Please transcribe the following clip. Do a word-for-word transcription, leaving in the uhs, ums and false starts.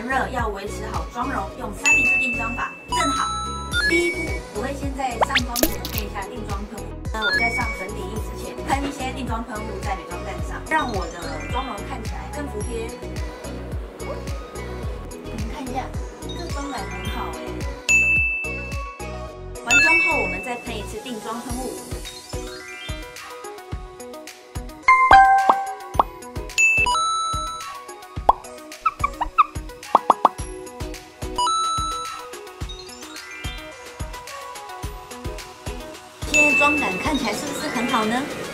趁热要维持好妆容，用三明治定妆法正好。第一步，我会先在上妆前喷一下定妆喷雾。那我在上粉底液之前，喷一些定妆喷雾在美妆蛋上，让我的妆容看起来更服帖。你们看一下，这妆感很好哎。完妆后，我们再喷一次定妆喷雾。 现在妆感看起来是不是很好呢？